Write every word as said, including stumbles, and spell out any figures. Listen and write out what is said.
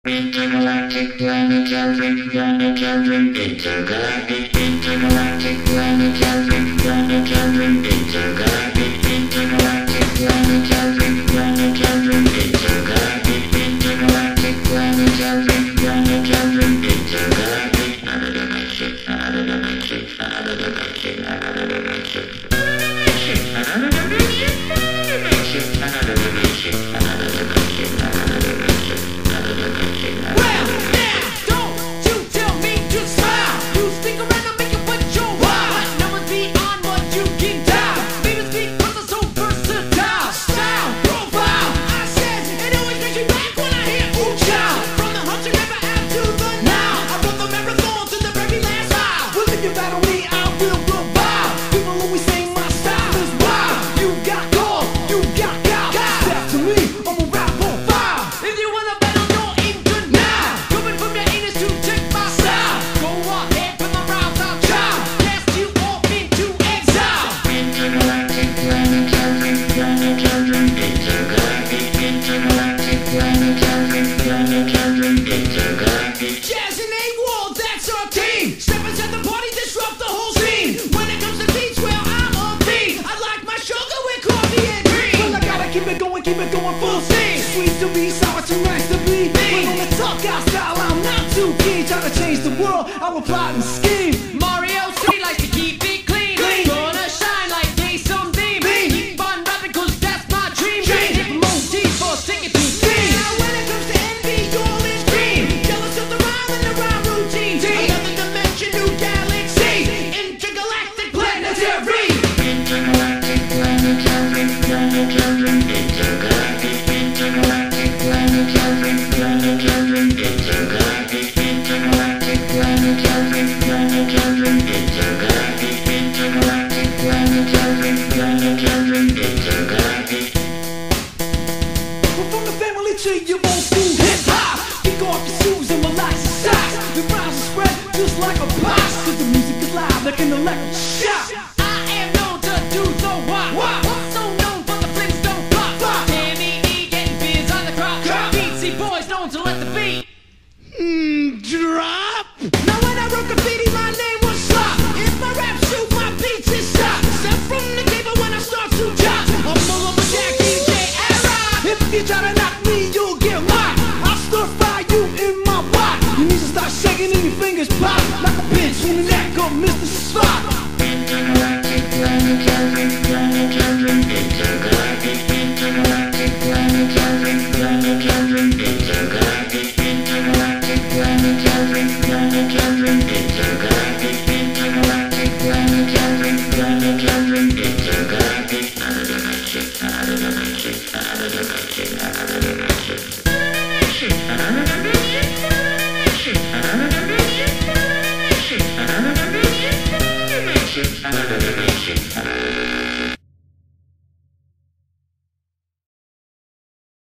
Intergalactic planetary, planetary, intergalactic, intergalactic planetary, planetary, intergalactic, intergalactic planetary, planetary, intergalactic, intergalactic planetary, planetary, intergalactic. Out of the matrix, out of the matrix, out of the matrix, out of the matrix. Out of the matrix, out of the matrix, out of the matrix, out of the matrix, out of the matrix. Well, now, don't you tell me to smile. You speak around and make it what you want. But no one's beyond what you can tell. Famous because I'm so versatile. Style, profile, I said, it always brings me back when I hear ooh child. From the hunter never out to the now. I run the marathon to the very last mile. Will if you battle me, I will revive. People always say my style is wild. You got gold, you got gal. Step to me, I'm a rap on fire. If you wanna battle, Jazz and A-Wall, that's our team. Step inside the party, disrupt the whole scene. When it comes to beats, well, I'm on beat. I like my sugar with coffee and cream. Well, I gotta keep it going, keep it going full steam. Sweet to be, sour too nice to be. When on the tough guy style, I'm not too keen. Trying to change the world, I will plot and scheme. Mario Street likes to keep it clean. Clean. Gonna shine like day sunbeam. Beam. Keep on rapping, cause that's my dream. Dream. Hit Monty for singing to sing. Now when it comes to envy, all is green. Jealous of the rhyme and the rhyme routine. Another dimension, new galaxy. Intergalactic planetary. Intergalactic planetary, planetary, intergalactic, intergalactic planetary, planetary, intergalactic, intergalactic planetary, planetary, intergalactic, intergalactic planetary, planetary, intergalactic. We're from the family tree, you won't school hip-hop. Kick off your shoes and relax your socks. The rhymes will spread just like a box. Cause the music is live like an electric shock. I am known to do the wop. So known for the Flintstone pop. Tammy E getting biz on the crop. Beatsy boys known to let the beat mm, drop. Now when I wrote graffiti, my name was Slop. If my rap shoot, my beats is shot. Step from the table when I start to drop. I'm full of a Jack D J era. If you try to knock me, you'll get mocked. I'll stir fry you in my wok. You need to start shaking and your fingers pop like a bitch in the neck of Mister Spock. Intergalactic planetary, planetary, intergalactic, intergalactic planetary, planetary, intergalactic, intergalactic planetary, planetary, intergalactic, intergalactic planetary, planetary, intergalactic. Out of the matrix, out of the matrix, out of the matrix, out of the matrix. Out of the matrix, out of the matrix, out of the matrix, out of the matrix, out of the matrix, out of the